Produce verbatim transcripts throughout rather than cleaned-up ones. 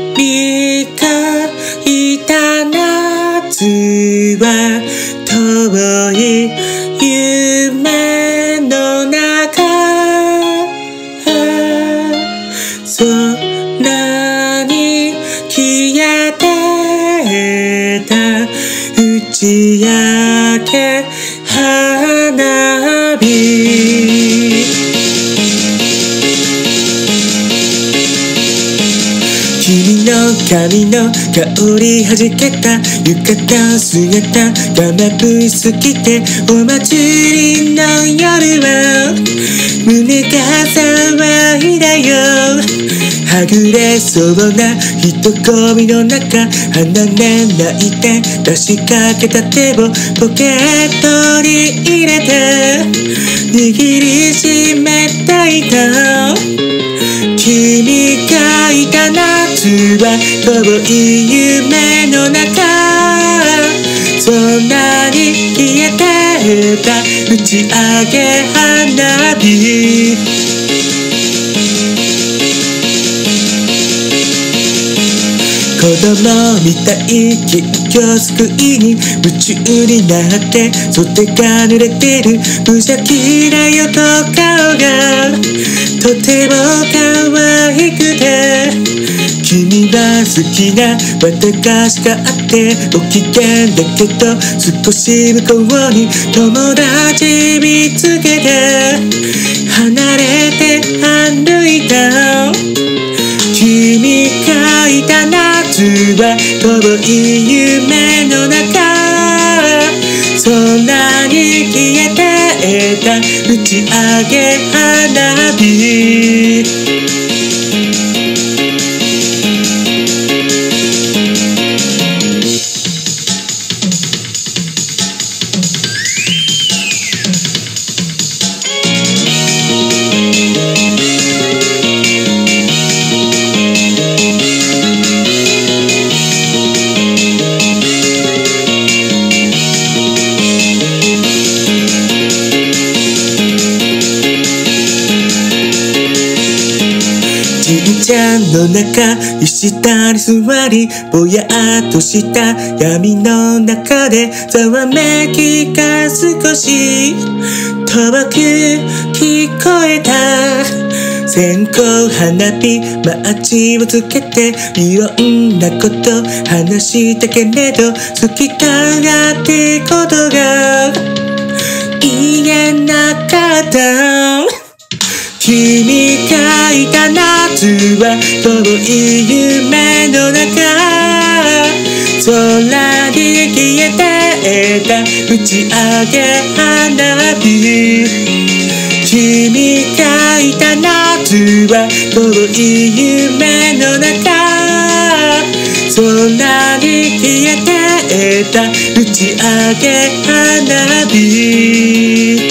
がいた夏は遠い夢の中、そんなに消えてた打ち上げ花火、君の髪の香りはじけた浴衣姿がまぶしすぎて、お祭りの夜は胸が騒いだよ。はぐれそうな人混みの中、離れないで出しかけた手をポケットに入れて握りしめていた。君がいた夏は遠い夢の中、そんなに消えてた打ち上げ花火、子供みたい金魚すくいに夢中になって、袖が濡れてる無邪気な横顔がとても可愛くて、君は好きな私があってご機嫌だけど、少し向こうに友達見つけて離れて歩いた。君がいた夏は遠い夢の中、そんなに消えてた打ち上げ花火、神社の中石下に座り、ぼやっとした闇の中でざわめきが少し遠く聞こえた。線香花火マッチをつけていろんなこと話したけれど、好きだってことが言えなかった。君がいた夏は遠い夢の中、空に消えてた打ち上げ花火、君がいた夏は遠い夢の中、空に消えてた打ち上げ花火、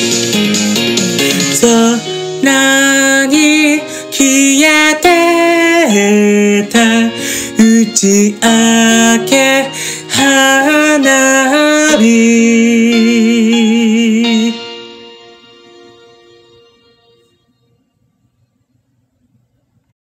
そなに消えてた打ち上げ花火。